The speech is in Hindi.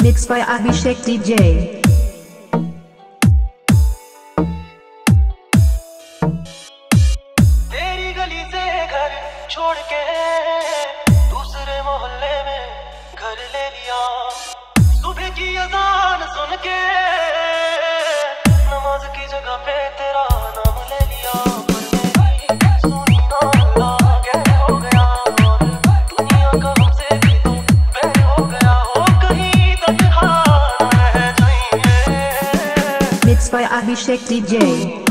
Mixed by Abhishek DJ. तेरी गली से घर छोड़ के दूसरे मोहल्ले में घर ले लिया। सुबह की अजान सुन के नमाज की जगह पे तेरा नाम ले लिया। सोनी ना कैसे हो गया और दुनिया का हमसे भी तू बैर हो गया। हो कहीं तक हार रह जाएंगे। Mixed by Abhishek DJ.